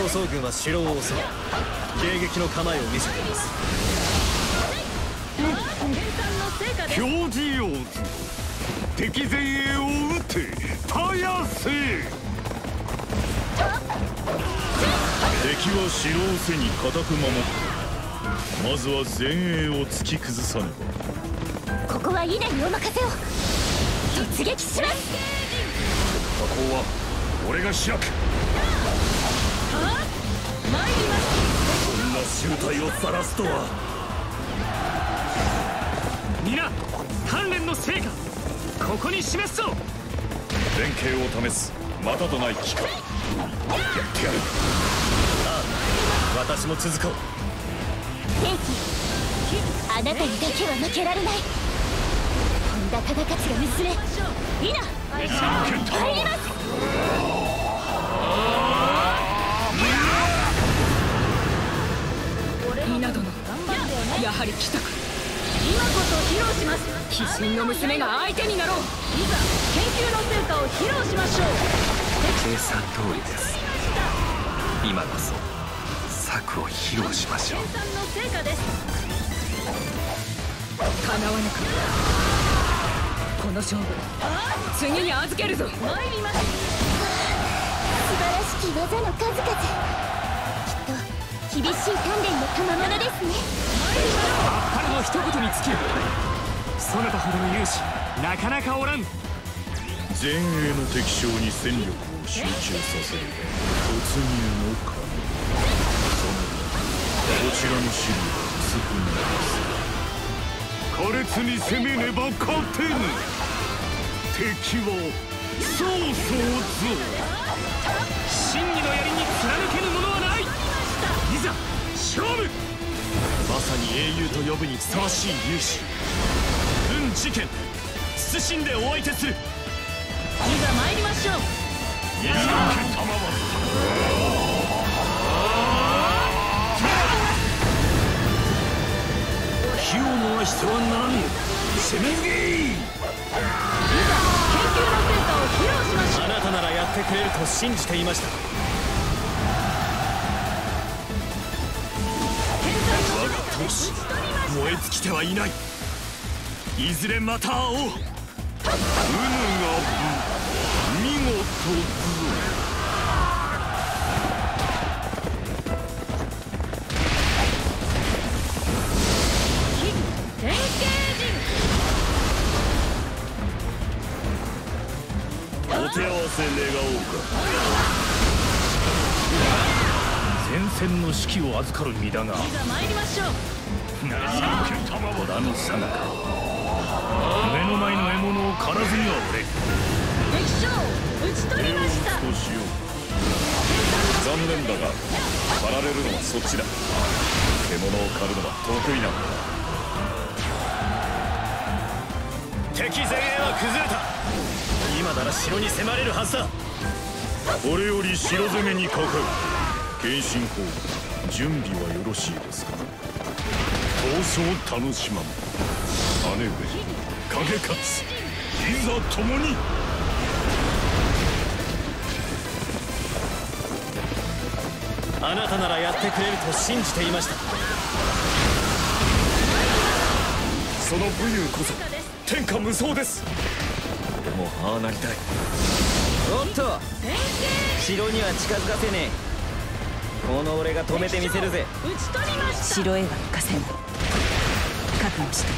上層軍は城を襲い迎撃の構えを見せています。 表示用図、敵前衛を撃て、たやせ。 敵は城を背に固く守って、まずは前衛を突き崩さねば。ここは稲にお任せを。突撃します。 ここは俺が開く。 参ります。 こんな醜態を晒すとは。 皆鍛錬の成果ここに示すぞ。 連携を試すまたとない機会。やってやる。 ああ、私も続こう。 兵器、あなたにだけは負けられない。本田忠勝が娘稲入ります。 稲殿、やはり来たか。今こそ披露します。鬼神の娘が相手になろう。いざ研究の成果を披露しましょう。 計算通りです。今こそ策を披露しましょう。 計算の成果です。かなわぬか。この勝負次に預けるぞ。参ります。 素晴らしき技の数々。厳しい鍛錬の賜物ですね。 あっぱれの一言につきそなたほどの勇士なかなかおらん。 前衛の敵将に戦力を集中させる突入の可能。そのこちらの資料は薄くなります。 苛烈に攻めねば勝てぬ。敵は曹操ぞ。 真偽の槍に貫けぬものはない。いざ勝負。 まさに英雄と呼ぶにふさわしい勇士。軍事件謹んでお相手する。 いざ参りましょう。 いやけたまわ火を回してはならぬ。攻めすぎ。 いざ研究の成果を披露しましょう。 あなたならやってくれると信じていました。我が闘志燃え尽きてはいない。いずれまた会おう。 うぬが見事ぞ。 天慶お手合わせ願おうか。 前線の指揮を預かる身だが。 いざ参りましょう。 ご覧さなか目の前の獲物を狩らずにはおれ。 敵将討ち取りました。 そうしよう。残念だが狩られるのはそっちだ。獣を狩るのは得意なんだ。 敵前衛は崩れた。今なら城に迫れるはずだ。 これより城攻めにかかる。謙信公準備はよろしいですか。 闘争楽しまん。姉上影勝つ。いざ共に。 あなたならやってくれると信じていました。 その武勇こそ天下無双です。俺もああなりたい。 おっと、城には近づかせねえ。この俺が止めてみせるぜ。 討ち取りました。 城へは行かせぬ。覚悟して。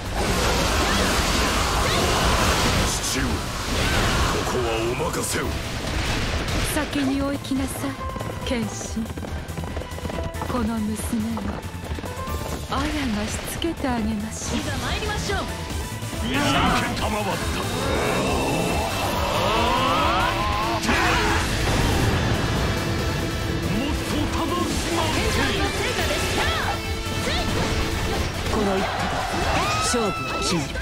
父上ここはお任せを。 先にお行きなさい謙信。この娘は綾がしつけてあげましょう。 いざ参りましょう。 いやけたまわった。 この一手で勝負を決める。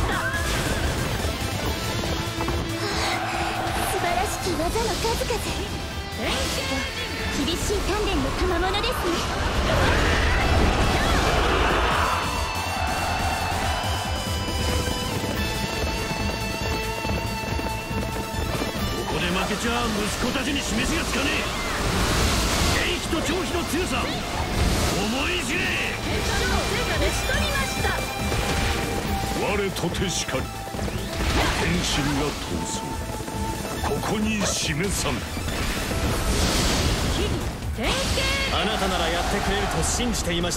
素晴らしき技の数々。厳しい鍛錬の賜物ですね。 ここで負けちゃ息子たちに示しがつかねえ。 上皮の強さ思い知れ。 決勝の成果で打ち取りました。 我とてしかり天心が闘争ここに示さん。 典型。 あなたならやってくれると信じていました。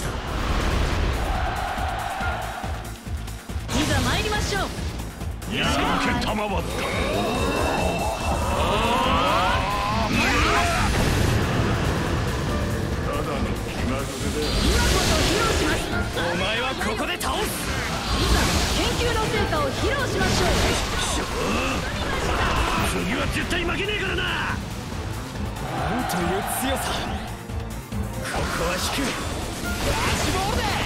いざ参りましょう。 いざ受けたまわった。ただの気まぐれだ。 今こそ披露します。 お前はここで倒す。 いざ研究の成果を披露しましょう。 次は絶対負けねえからな。 なんという強さ。ここは引く。ラッシュボールで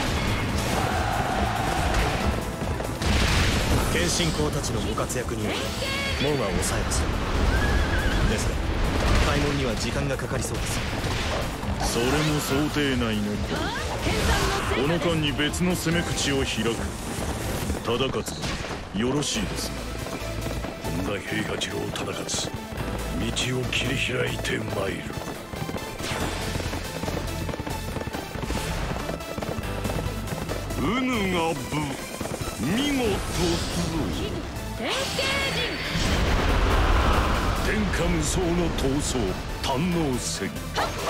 謙信公たちのご活躍により門は抑えました。ですが開門には時間がかかりそうです。 それも想定内のこと。この間に別の攻め口を開く。忠勝よろしいですね。 本田平八郎忠勝道を切り開いてまいる。うぬがぶ見事典型人。 天下無双の闘争堪能せん。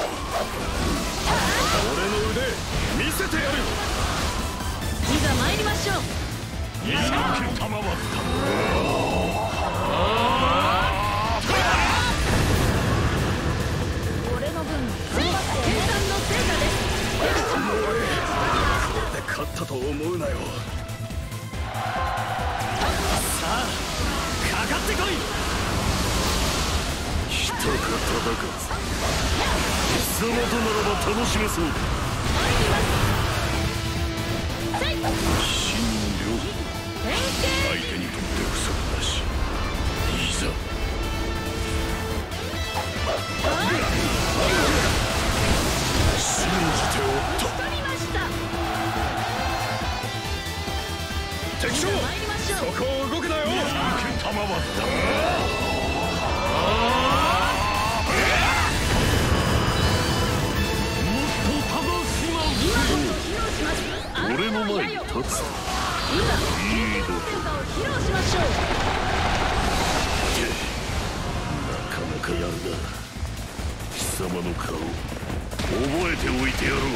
俺の腕見せてやる。 いざ参りましょう。 いざ受けたまわった。 俺の分計算の成果です。 これで勝ったと思うなよ。 さあかかってこい。 来たか忠勝。貴様とならば楽しめそうだ。新領相手にとって不足なし。いざ信じておった。敵将そこを動くなよ。受けたまわった。もっと楽しまう。俺の前に立つ。 いざ研究の成果を披露しましょう。 なかなかやるな。貴様の顔覚えておいてやろう。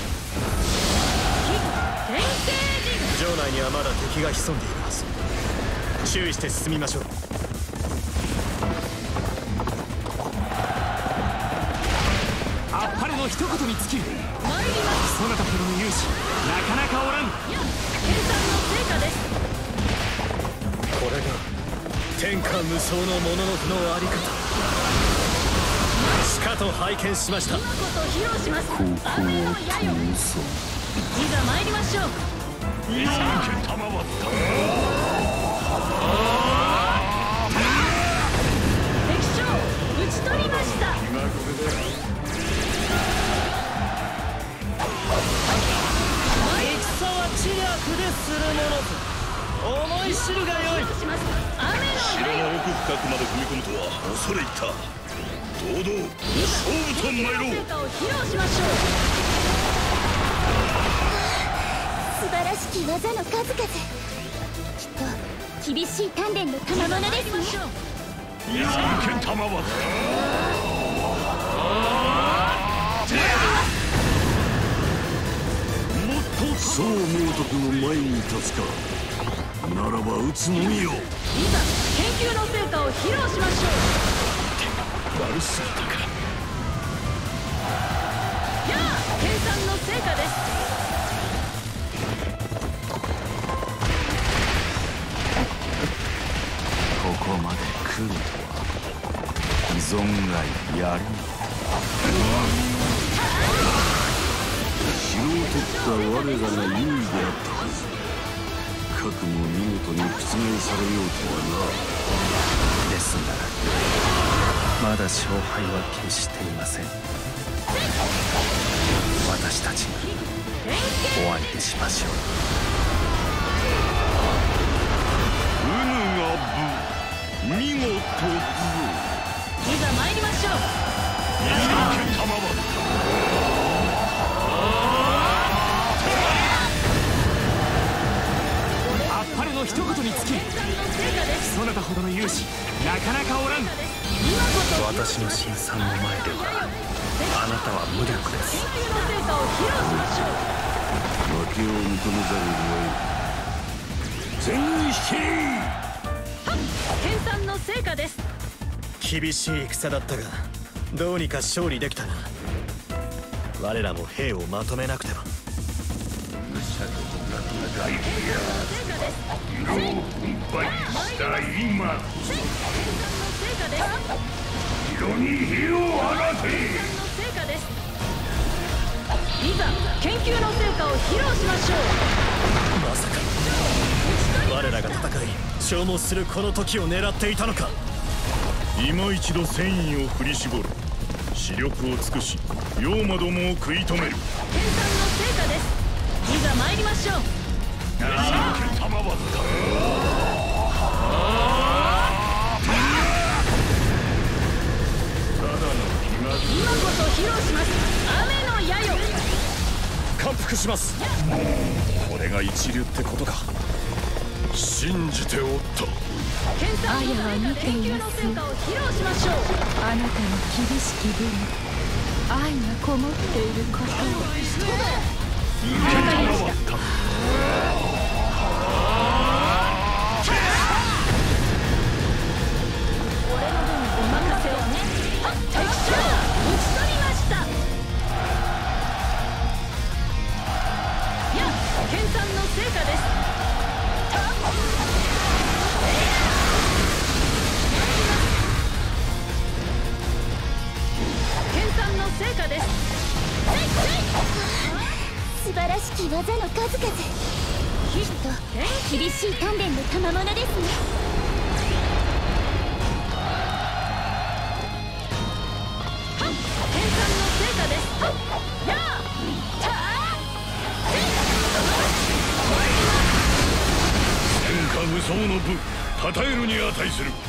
典型人。 城内にはまだ敵が潜んでいるはず。注意して進みましょう。 あっぱれの一言に尽きる。 参ります。 そなたほどの勇士なかなかおらん。 計算の成果です。 これが天下無双のもののふのあり方。しかと拝見しました。 今こそ披露します。 ここは闘争。 いざ参りましょう。 いざ受けたまわった。 敵将討ち取りました。 気まぐれだ。 戦は知略でするものと思い知るがよい。 します。雨の城の奥深くまで踏み込むとは恐れ入った。堂々勝負と参ろう。 成果を披露しましょう。 素晴らしき技の数々。きっと厳しい鍛錬の賜物ですね。 いざ受けたまわった。そう明徳の前に立つか。ならば撃つのみよ。 いざ研究の成果を披露しましょう。 悪すぎたか。 やあ計算の成果です。 ここまで来るとは存外やる。 城を取った我らが優位であったはず。核も見事に覆されようとはな。 ですがまだ勝敗は決していません。私たちがお相手しましょう。 うぬがぶ見事ぞ。 いざ参りましょう。 いざ受けたまわった。 一言に尽きる。そなたほどの勇士なかなかおらん。 私の辛酸の前ではあなたは無力です。 負けを認めざるを得全軍引け。 研鑽の成果です。 厳しい戦だったがどうにか勝利できたな。我らも兵をまとめなくては。 色に火を放て。 いざ研究の成果を披露しましょう。 まさか我らが戦い消耗するこの時を狙っていたのか。 今一度戦意を振り絞る。視力を尽くし妖魔どもを食い止める。 研鑽の成果です。いざ参りましょう。今こそ披露します。雨の矢よ。 感服します。 これが一流ってことか。信じておった。 アヤは見ています。研究の成果を披露しましょう。 あなたの厳しき分愛がこもっていることを。 わかりました。俺の分お任せをね。敵将討ち取りました。や研鑽の成果です。研鑽の成果です。 素晴らしき技の数々。きっと厳しい鍛錬の賜物ですね。 研鑽の成果です。やあ天下無双の部称えるに値する。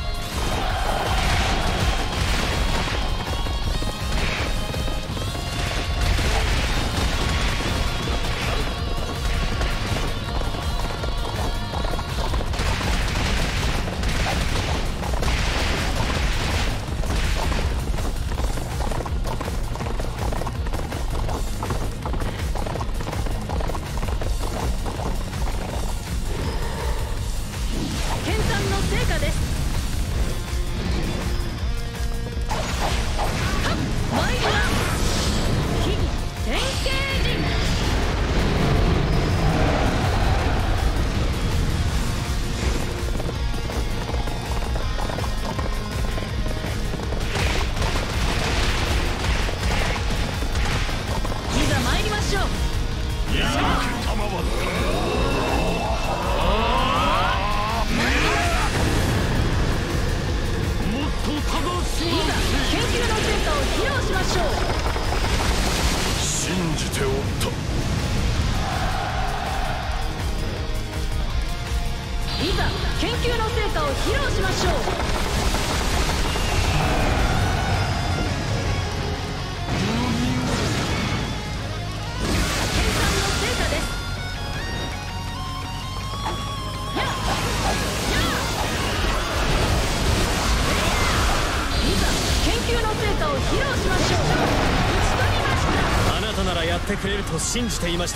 やってくれると信じていました。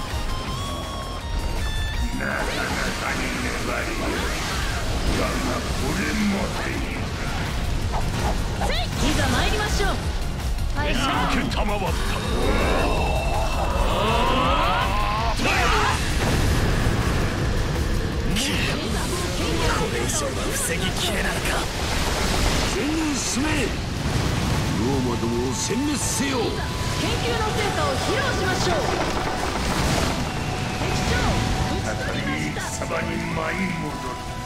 なかなかに粘りよ。だがこれまでいざ参りましょう。はいしょ。 賜った。 これ以上は防ぎきれないか。 全軍進め。妖魔どもを殲滅せよ。 研究の成果を披露しましょう。敵将再び戦場に舞い戻る。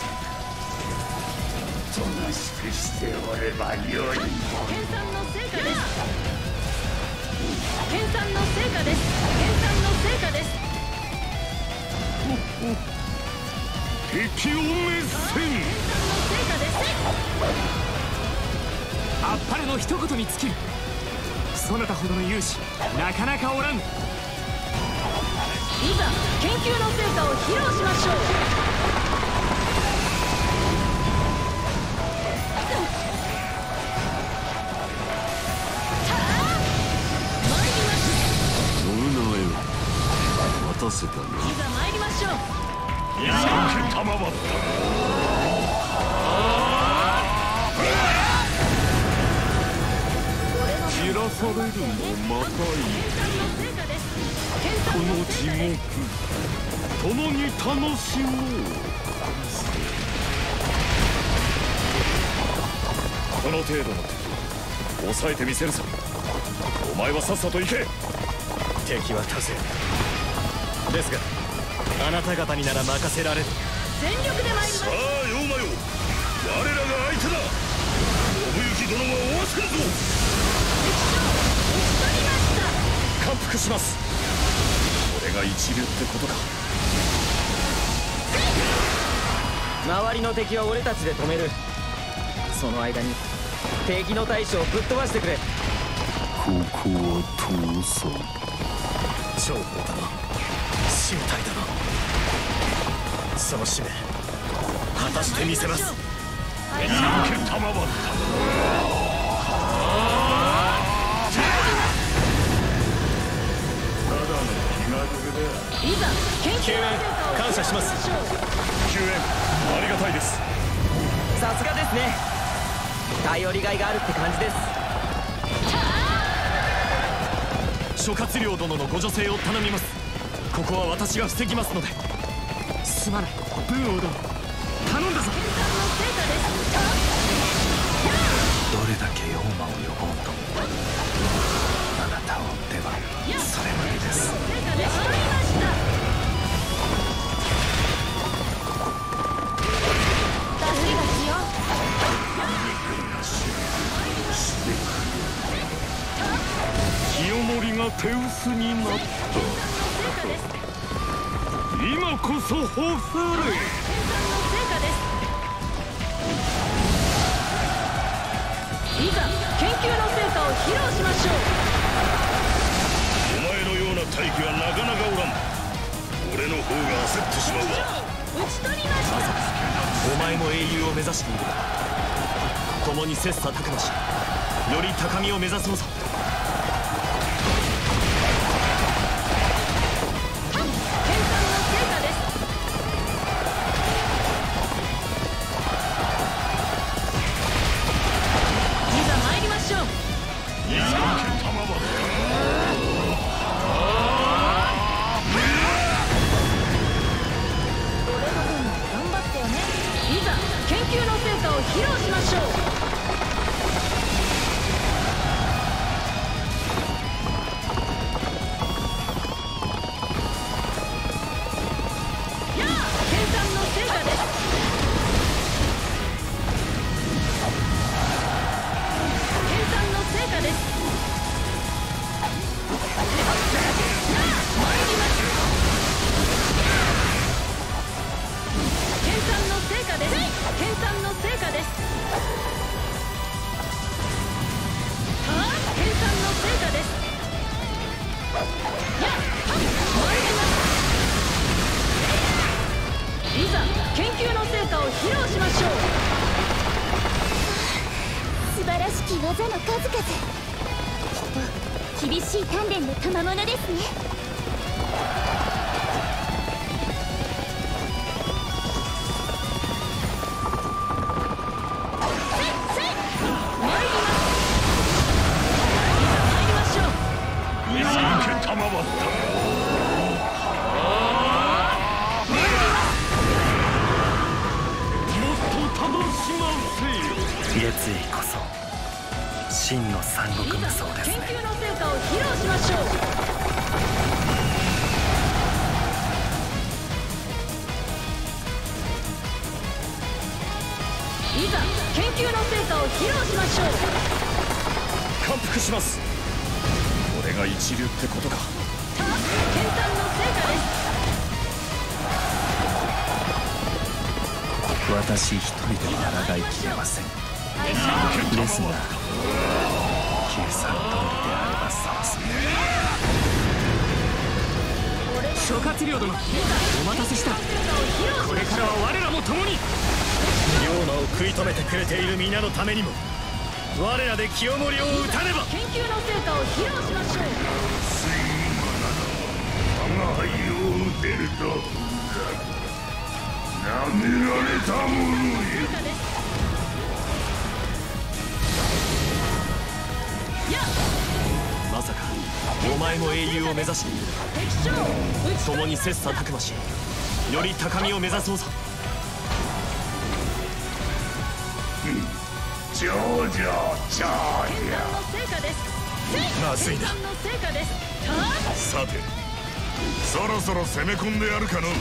おとなしくしておればよい。 研鑽の成果です。研鑽の成果です。研鑽の成果です。 敵を滅せん。 研鑽の成果です。 あっぱれの一言に尽きる。そなたほどの勇士なかなかおらん。いざ研究の成果を披露しましょう。 まばった。散らされるもまたいい。この地獄共に楽しもう。この程度の敵抑えてみせるさ。お前はさっさと行け。 敵は多勢ですが、あなた方になら任せられる。 全力で参ります。 さあ妖魔よ、我らが相手だ。信行殿はおわするぞ。 感服します。 これが一流ってことか。 周りの敵は俺たちで止める。その間に敵の大将をぶっ飛ばしてくれ。 ここは通さん。 長老殿、身体殿、その使命果たしてみせます。 いけたまばった。 いざ研究救援感謝します。 救援ありがたいです。 さすがですね。頼りがいがあるって感じです。 諸葛亮殿のご助勢を頼みます。ここは私が防ぎますので。すまない文王殿、頼んだぞ。 どれだけ妖魔を呼ぼうとあなたを追ってはそれまでです。 清盛が手薄になった。今こそ放せれ。 いざ研究の成果を披露しましょう。 お前のような大器はなかなかおらん。俺の方が焦ってしまうわ。 討ち取りました。 お前も英雄を目指している。共に切磋琢磨し、より高みを目指そうぞ。 披露しましょう。やあ、計算の成果です。計算の成果です。やあ、参ります。計算の成果です。計算の成果です。はあ、計算の成果です。やっはっ、参ります。いざ研究の成果を披露しましょう。 素晴らしき技の数々、きっと厳しい鍛錬の賜物ですね。 決意こそ真の三国無双ですね。 研究の成果を披露しましょう。いざ研究の成果を披露しましょう。 感服します。これが一流ってことか。 計算の成果です。 私一人では抗いきれません。ですが計算通りであればそうする。 諸葛亮殿、お待たせした。これからは我らも共に。龍馬を食い止めてくれている皆のためにも、我らで清盛を討たねば。 研究の成果を披露しましょう。 我が輩を討てると舐められたものよ。 まさかお前も英雄を目指し共に切磋琢磨しより高みを目指そうぞ。 上々 まずいな。さてそろそろ攻め込んでやるかの。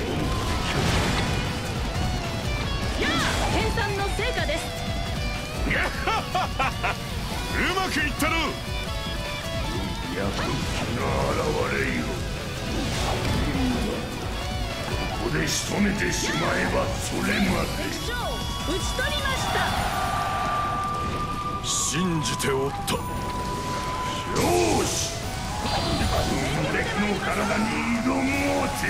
研鑽の成果です。 うまくいったの。 やっと気が現れよ。ここで仕留めてしまえばそれまで。 討ち取りました。 信じておった。 よし、敵の体に挑もうぜ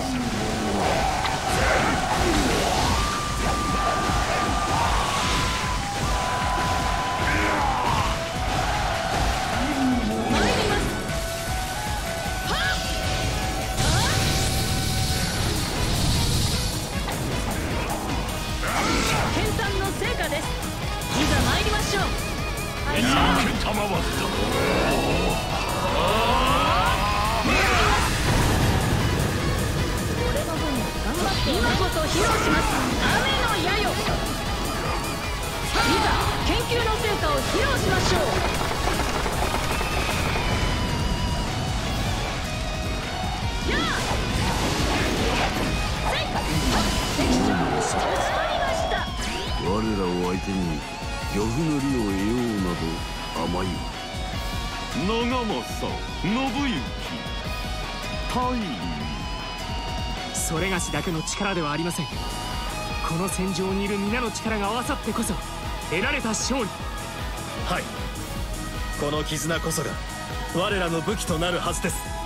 研鑽の成果です。いざ参りましょう。 賜った。 今こそ披露します。雨の矢よ。いざ研究の成果を披露しましょう。 我らを相手に漁夫の利を得ようなど甘いわ。 長政信行大尉、 それがしだけの力ではありません。この戦場にいる皆の力が合わさってこそ得られた勝利。 はい、この絆こそが我らの武器となるはずです。